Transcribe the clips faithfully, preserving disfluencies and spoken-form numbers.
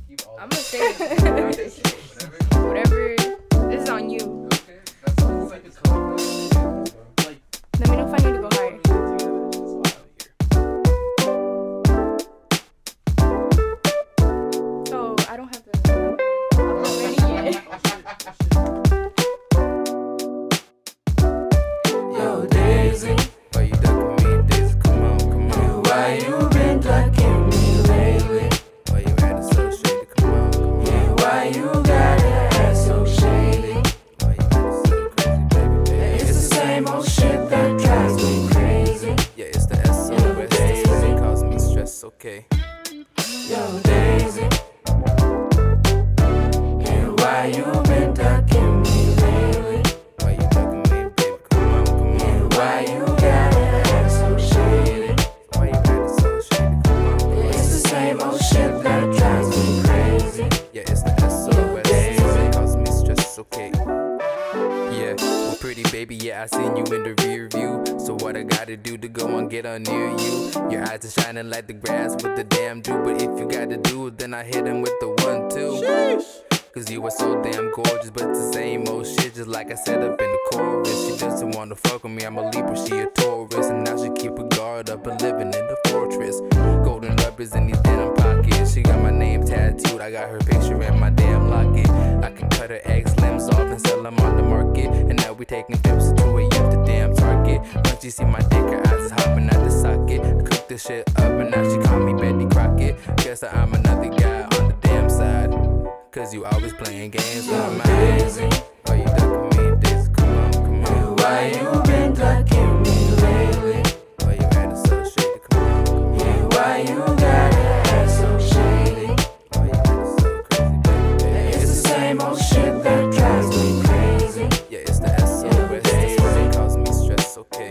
I'm gonna say it. Whatever. This is on you. Okay, that sounds like it's compliment. Like, let me know if I need to go higher. Oh, I don't have the. I'm not ready yet. Yo, Daisy, why you ducking me, Daisy? Come on, come on. Why you been ducking me lately? Why you acting so shady? Come on, come on. Yeah, why you got it act so shady? Why you acting so crazy, baby, baby? It's the same old shit that drives me crazy. Yeah, it's the S O S, that's what it causes me stress, okay. Yo, Daisy, and why you been ducking me lately? Why you ducking me, baby? Come on, come on. And why you got it act so shady? Why you acting so shady? Come on, come on. It's the same old shit that drives me crazy. Yeah, it's the S O S, it causes me stress, okay. Yeah, well, pretty baby, yeah, I seen you in the rear view. So what I gotta do to go and get on near you? Your eyes are shining like the grass with the damn dew. But if you gotta do it, then I hit him with the one, two. Sheesh. Cause you are so damn gorgeous, but it's the same old shit, just like I said up in the chorus. She doesn't wanna fuck with me, I'm a Libra, she a Taurus. And now she keep her guard up and living in the fortress. Golden rubbers in these denim pockets. She got my name tattooed, I got her picture in my damn locket. I can cut her eggs limbs off and sell them on the market. And now we taking trips to two A M to damn Target. Once you see my dick, her eyes is hopping out the socket. I cooked this shit up and now she call me Betty Crockett. Guess that I'm another guy on the damn side. Cause you always playing games with my mind. Why you ducking me, Daisy? Come on, come on. Why you been ducking me lately? Why you acting so shady? Come on, come on. Yeah, why you got it act so shady? Why you acting so crazy, baby, baby? It's the same old shit that drives me crazy. Yeah, it's the S O S, that's what it causes me stress, okay.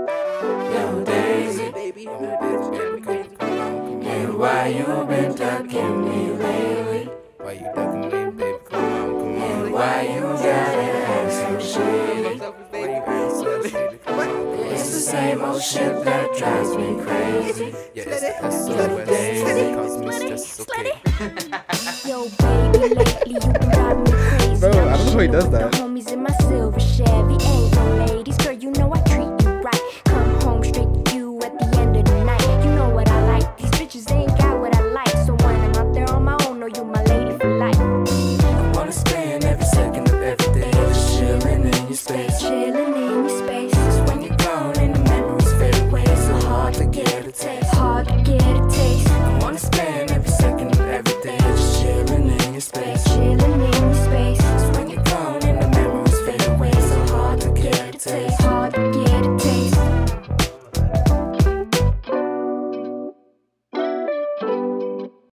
Yo, Daisy, baby, oh, Daisy, baby, come, come on, come on. Yeah, why you been ducking me lately? Why you ducking me, baby? Come on, come on. Why you got it act so shady? Why you acting so shady? Come on, come on. It's the same old shit that drives me crazy. Yeah, it's the S O S, it causes me stress, okay. Yo, baby, lately you been driving me crazy. Bro, I don't know how he does that. The homies in my silver Chevy, ain't no ladies, girl. You know I treat you right. Come home straight to you at the end of the night. You know what I like. These bitches ain't got what I like. So when I'm out there on my own, know you my lady for life. I wanna spend every second of every day just chilling in your space. Chilling in your space. Cause when you're gone and the memories fade away, it's so hard to get a taste. Hard to get a taste. I wanna spend every second of every day just chilling in your space. Chilling in your space. Cause when you're gone and the memories fade away, it's so hard to get a taste.